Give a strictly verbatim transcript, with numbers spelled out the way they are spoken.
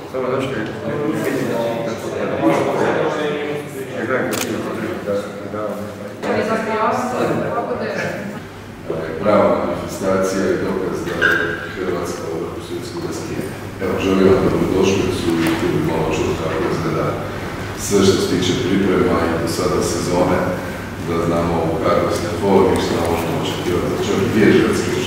Samo došli, vidjeti da se ne prava manifestacija i dokaz da je Hrvatska u vrhu svjetskog skije. Evo, želim vam dobrodošlicu i tu bi malo čuti kako izgleda sve što se tiče priprema i do sada sezone, da znamo u kakvoj ste formi, što možemo očekivati, čak i vježbacki